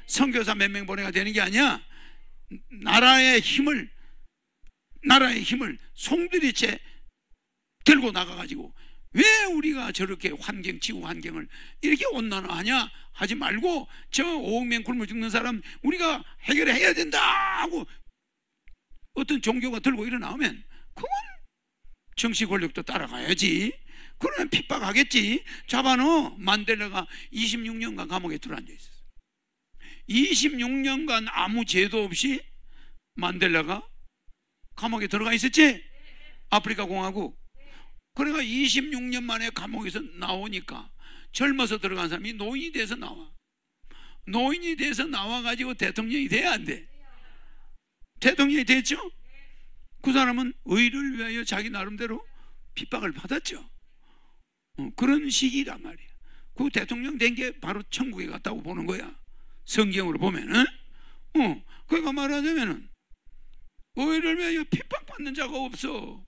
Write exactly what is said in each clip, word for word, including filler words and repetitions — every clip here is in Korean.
선교사 몇 명 보내가 되는 게 아니야. 나라의 힘을 나라의 힘을 송두리째 들고 나가가지고, 왜 우리가 저렇게 환경, 지구 환경을 이렇게 온난화하냐 하지 말고, 저 오억 명 굶어 죽는 사람 우리가 해결해야 된다 하고 어떤 종교가 들고 일어나면 그건 정치 권력도 따라가야지. 그러면 핍박하겠지. 잡아넣어. 만델라가 이십육 년간 감옥에 들어앉아 있었어. 이십육 년간 아무 죄도 없이 만델라가 감옥에 들어가 있었지. 아프리카 공화국. 그러니까 이십육 년 만에 감옥에서 나오니까 젊어서 들어간 사람이 노인이 돼서 나와. 노인이 돼서 나와가지고 대통령이 돼야 안 돼? 대통령이 됐죠? 그 사람은 의를 위하여 자기 나름대로 핍박을 받았죠. 어, 그런 시기란 말이야. 그 대통령 된 게 바로 천국에 갔다고 보는 거야. 성경으로 보면은. 어, 그러니까 말하자면은 의를 위하여 핍박받는 자가 없어.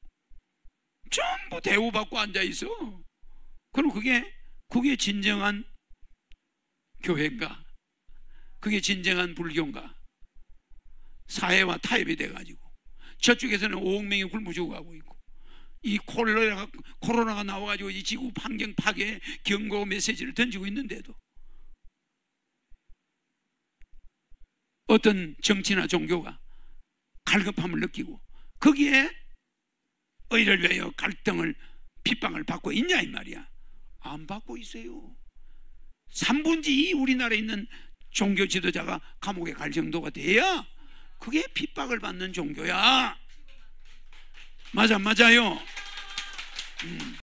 전부 대우받고 앉아있어. 그럼 그게 그게 진정한 교회인가? 그게 진정한 불교인가? 사회와 타협이 돼가지고 저쪽에서는 오억 명이 굶어 죽어가고 있고, 이 코로나가, 코로나가 나와가지고 이 지구 환경 파괴 경고 메시지를 던지고 있는데도 어떤 정치나 종교가 갈급함을 느끼고 거기에 의를 위하여 갈등을, 핍박을 받고 있냐 이 말이야. 안 받고 있어요. 삼분의 이 우리나라에 있는 종교 지도자가 감옥에 갈 정도가 돼야 그게 핍박을 받는 종교야. 맞아, 맞아요. 음.